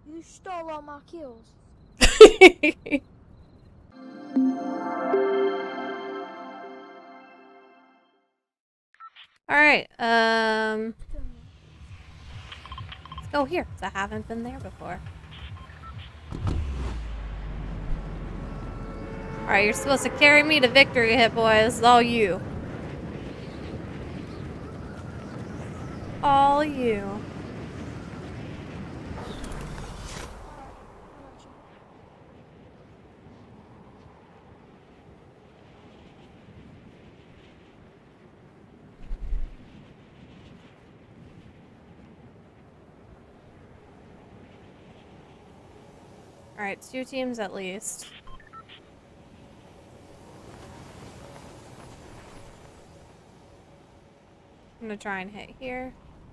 You stole all my kills. Alright, let's go here, because I haven't been there before. Alright, you're supposed to carry me to victory, Hit Boy. This is all you. All you. Alright, 2 teams at least. I'm gonna try and hit here.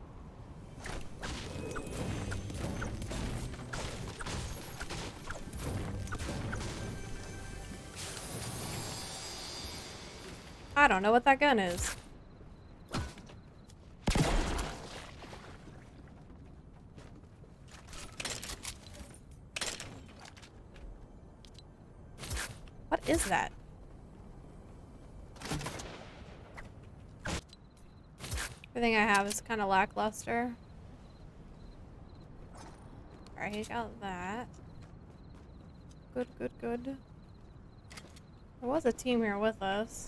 I don't know what that gun is. What is that? Everything I have is kind of lackluster. Alright, he got that. Good, good, good. There was a team here with us.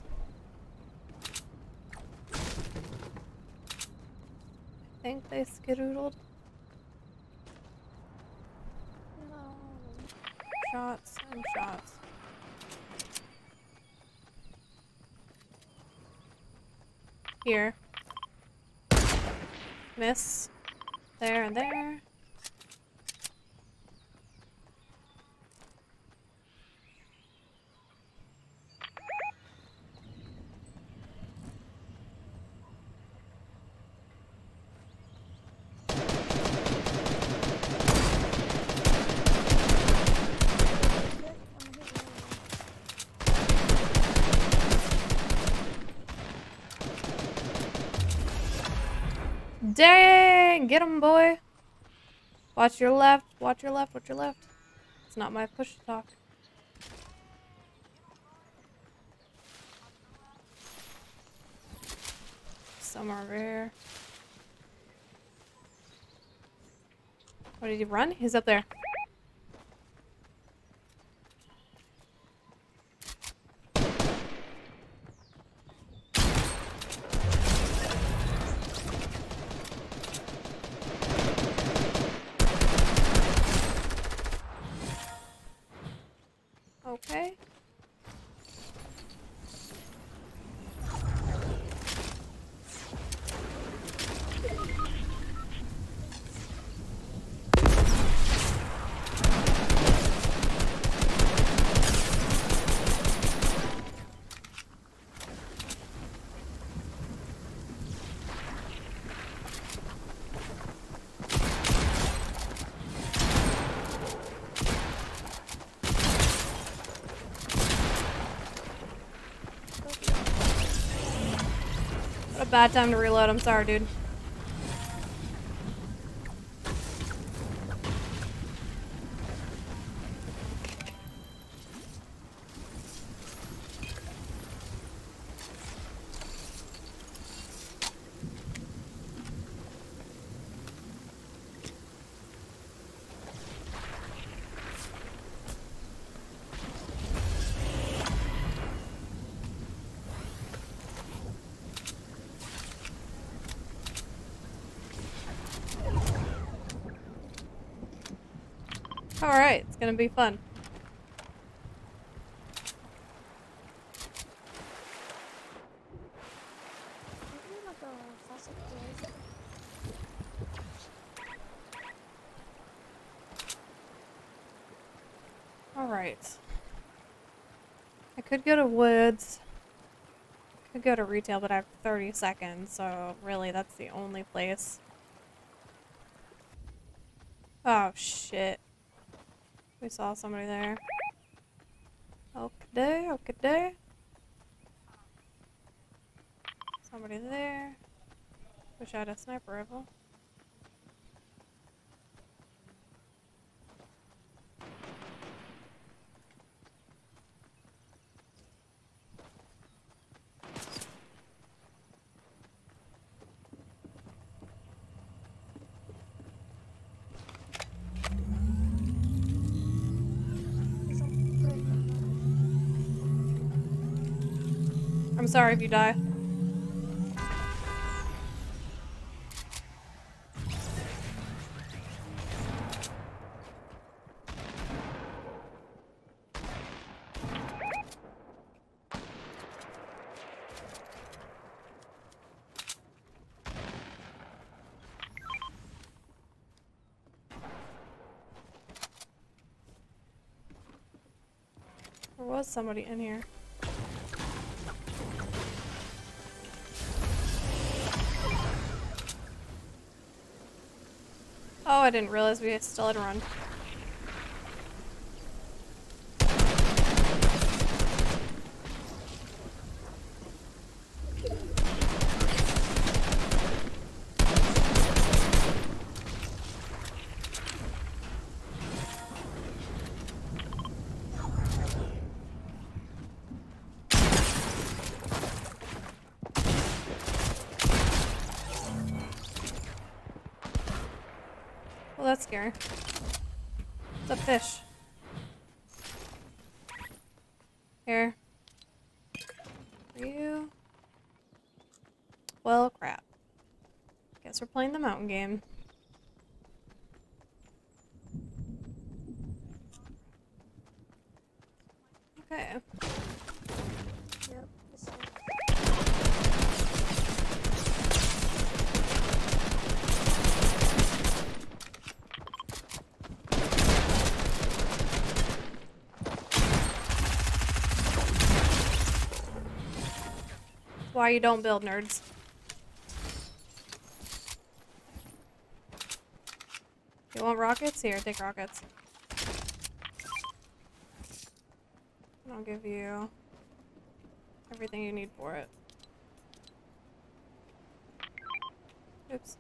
I think they skedoodled. No. Shots and shots. Here. Miss. There and there. Dang! Get him, boy! Watch your left, watch your left, watch your left. It's not my push to talk. Somewhere over here. What, did he run? He's up there. Okay. What a bad time to reload. I'm sorry, dude. Alright, it's gonna be fun. Alright. I could go to woods. I could go to retail, but I have 30 seconds, so really that's the only place. Oh shit. We saw somebody there. Okay, okay. Somebody there. Wish I had a sniper rifle. I'm sorry if you die. There was somebody in here. Oh, I didn't realize we still had to run. Well, that's scary. It's a fish. Here. For you. Well, crap. Guess we're playing the mountain game. Okay. Yep. This is Why you don't build, nerds. You want rockets? Here, take rockets. And I'll give you everything you need for it. Oops.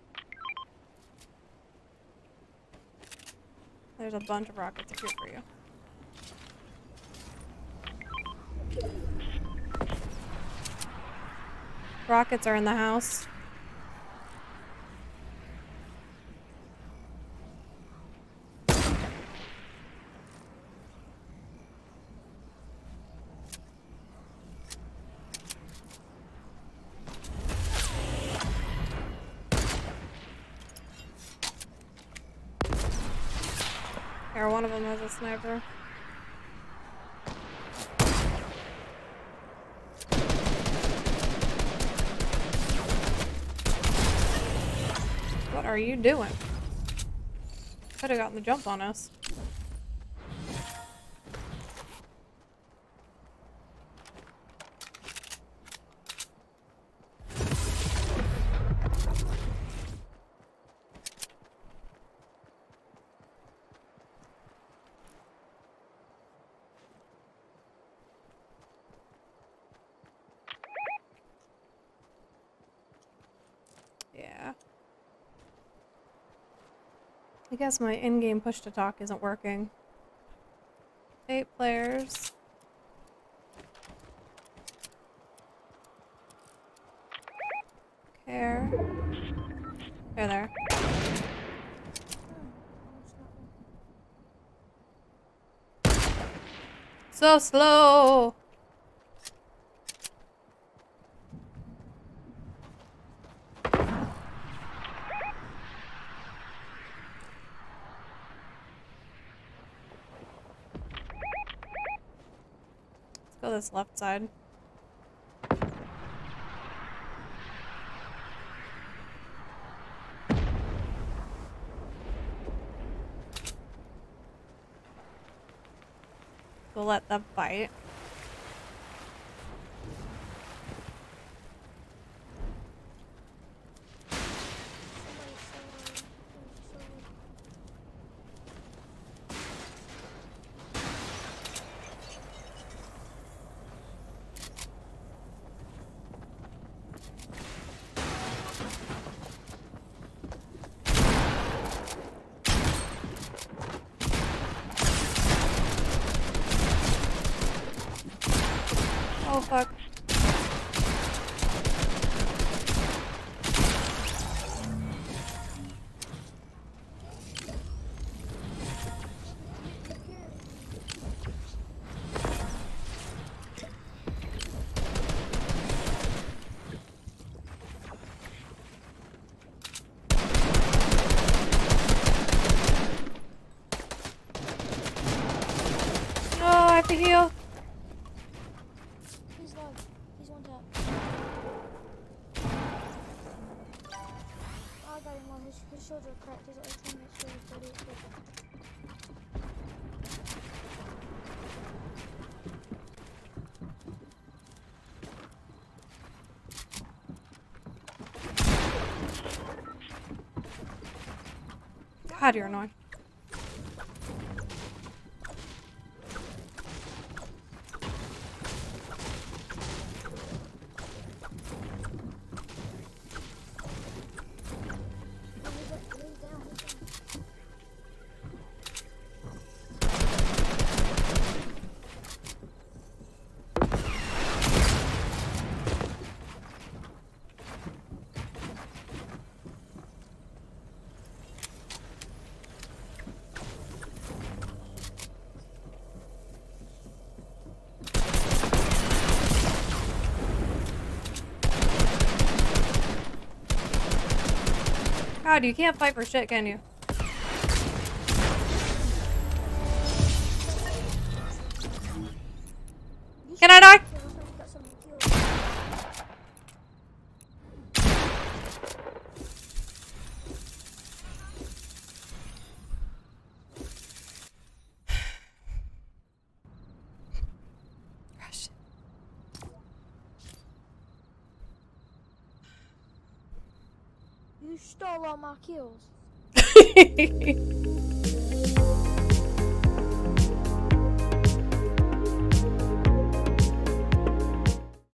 There's a bunch of rockets here for you. Rockets are in the house. Here, one of them has a sniper. What are you doing? Could have gotten the jump on us. Yeah. I guess my in-game push-to-talk isn't working. 8 players. Care. There. So slow! Let's go this left side. We'll let them fight. Oh fuck. heal. He's low. He's one tap. Oh, I got him low. His shoulder cracked. His other teammate's shoulder 38. God, you're annoying. God, you can't fight for shit, can you? Can I die? Rush. You stole all my kills.